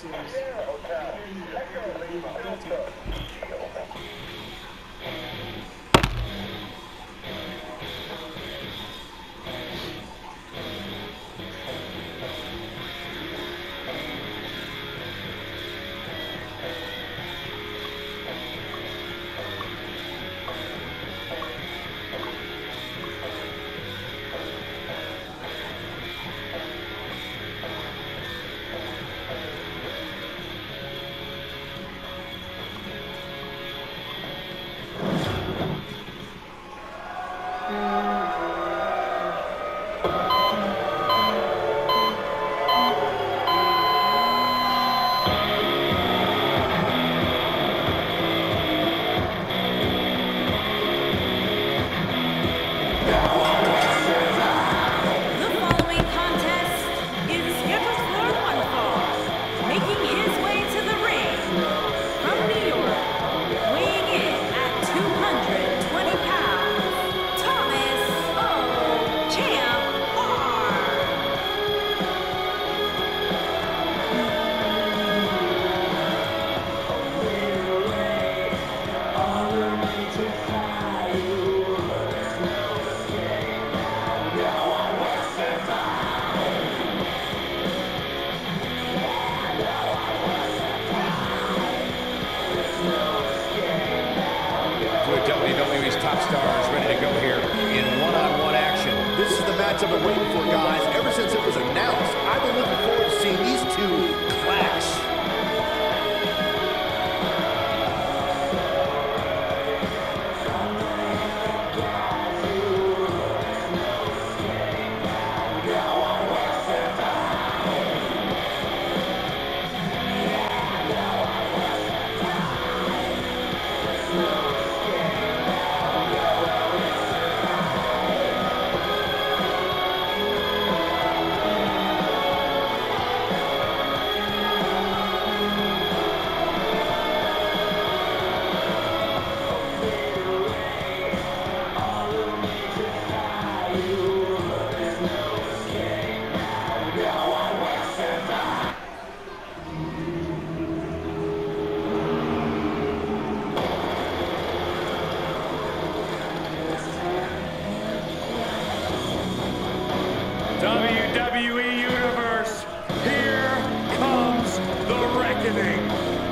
WWE's top stars ready to go here in one-on-one action. This is the match I've been waiting for, guys. Ever since it was announced, I've been looking forward to seeing these two clash. WWE Universe, here comes the reckoning.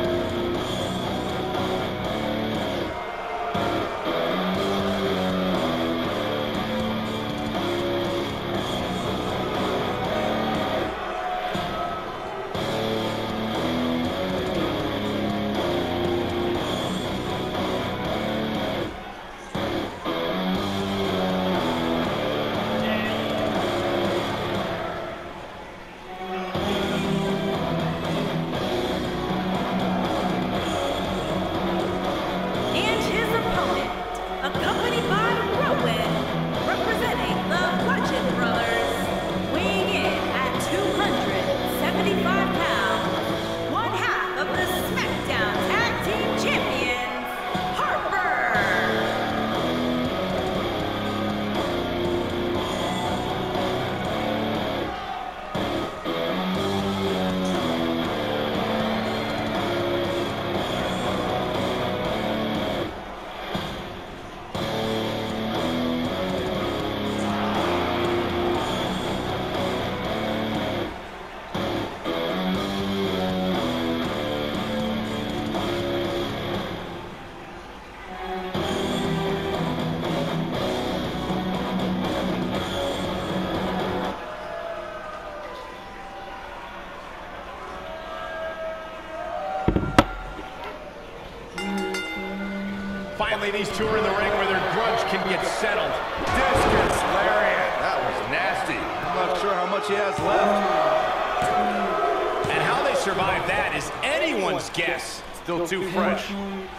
Finally, these two are in the ring where their grudge can get settled. Discus lariat. That was nasty. I'm not sure how much he has left. And how they survive that is anyone's guess. Still too fresh.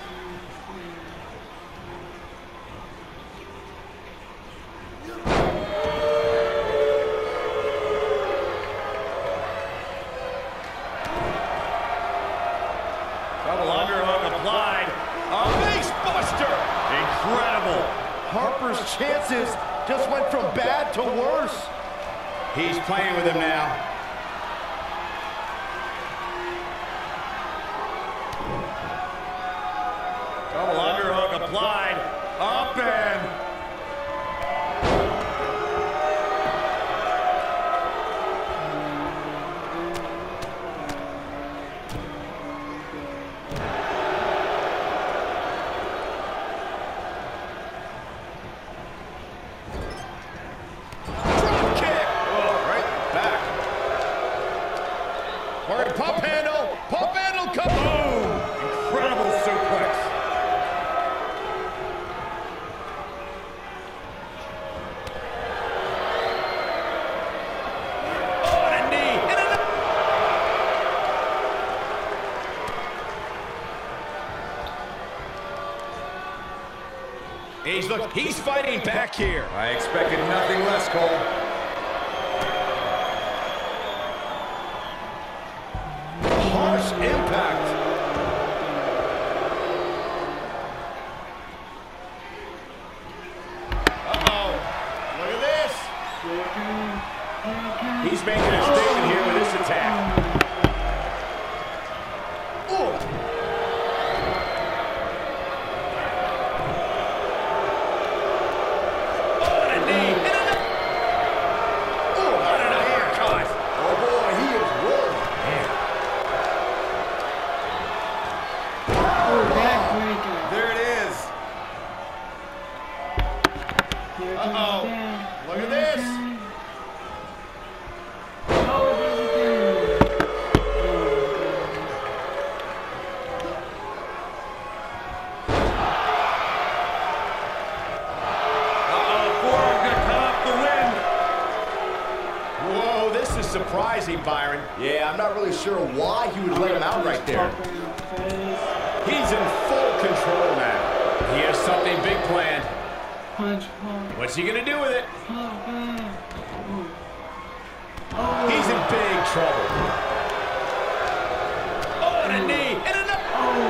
Double underhook applied. A face buster. Incredible. Harper's chances just went from bad to worse. He's playing with him now. applied. Up and... Pump handle! Pump handle! Kaboom! Incredible suplex. Oh, and a knee! And he's fighting back here. I expected nothing less, Cole. Harsh impact. Uh-oh. Look at this. He's making a statement here with this attack. Oh. Oh, and a knee. Oh, what an uppercut. Oh, boy, he is rolling. There it is. Uh-oh. Look at this. Whoa, this is surprising, Byron. Yeah, I'm not really sure why he would let him out right there. He's in full control now. He has something big planned. What's he gonna do with it? He's in big trouble. Oh, and a knee, and another.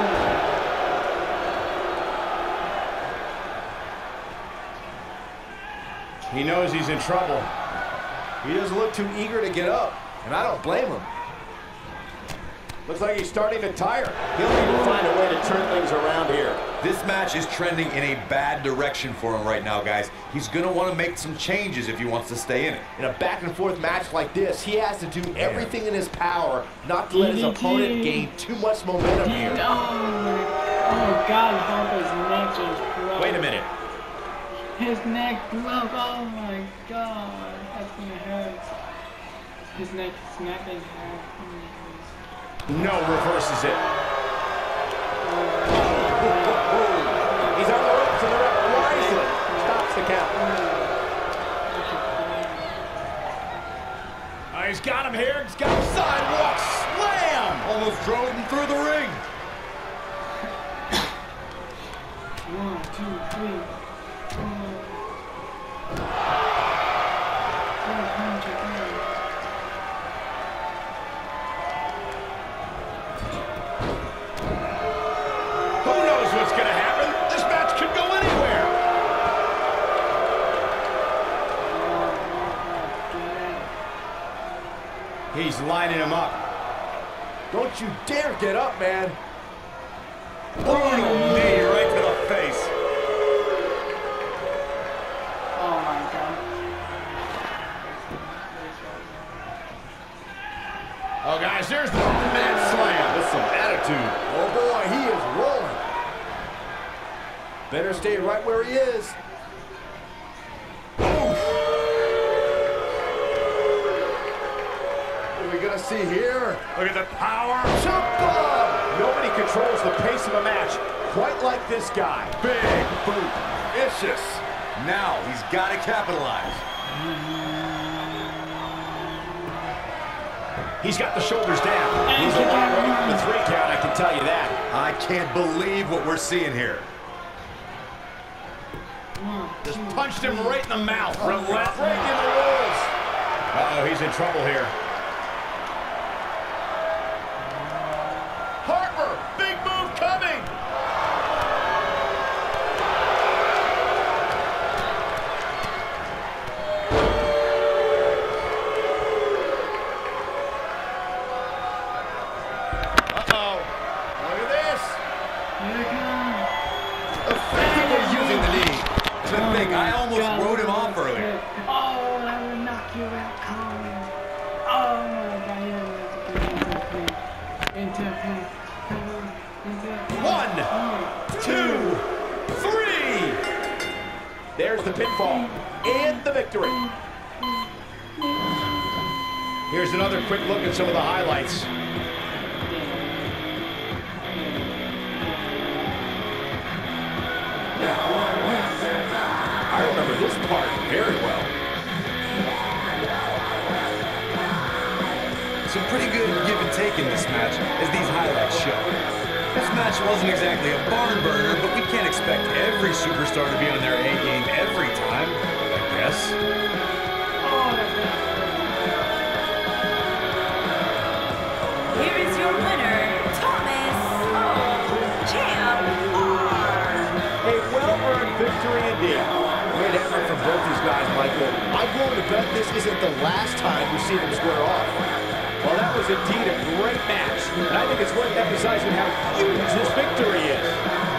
He knows he's in trouble. He doesn't look too eager to get up, and I don't blame him. Looks like he's starting to tire. He'll need to find a way to turn things around here. This match is trending in a bad direction for him right now, guys. He's going to want to make some changes if he wants to stay in it. In a back-and-forth match like this, he has to do everything in his power not to let his opponent gain too much momentum here. Oh God, Humber's neck just broke. Wait a minute. His neck broke. Oh my God, that's gonna hurt. His neck is snapping. No, reverses it. He's on the ropes, and the ref wisely stops the count. He's got him here. He's got him sidewalk slam. Almost drove him through the ring. 1, 2, 3. Who knows what's going to happen? This match could go anywhere. He's lining him up. Don't you dare get up, man. Oh, knee right to the face. Oh my God. Oh, guys, there's the mat slam with some attitude. Oh, boy, he is rolling. Better stay right where he is. What are we going to see here? Look at the power. Jump bomb! Nobody controls the pace of a match quite like this guy. Big boot. Vicious. Now he's got to capitalize. He's got the shoulders down. He's a long way from the 3 count, I can tell you that. I can't believe what we're seeing here. Just punched him right in the mouth. Relentless. Breaking the rules. Uh-oh, he's in trouble here. Harper, big move coming. Uh-oh. Look at this. Here it comes. Effective To think, I almost wrote him off earlier. Oh, I will knock you out cold. Oh my God, into 1, 2, 3. There's the pinfall and the victory. Here's another quick look at some of the highlights. I remember this part very well. Some pretty good give and take in this match, as these highlights show. This match wasn't exactly a barn burner, but we can't expect every superstar to be on their A game every time, I guess. Here is your winner, Thomas Champ. A well-earned victory indeed. Great effort from both these guys, Michael. I'm willing to bet this isn't the last time we see them square off. Well, that was indeed a great match. And I think it's worth emphasizing how huge this victory is.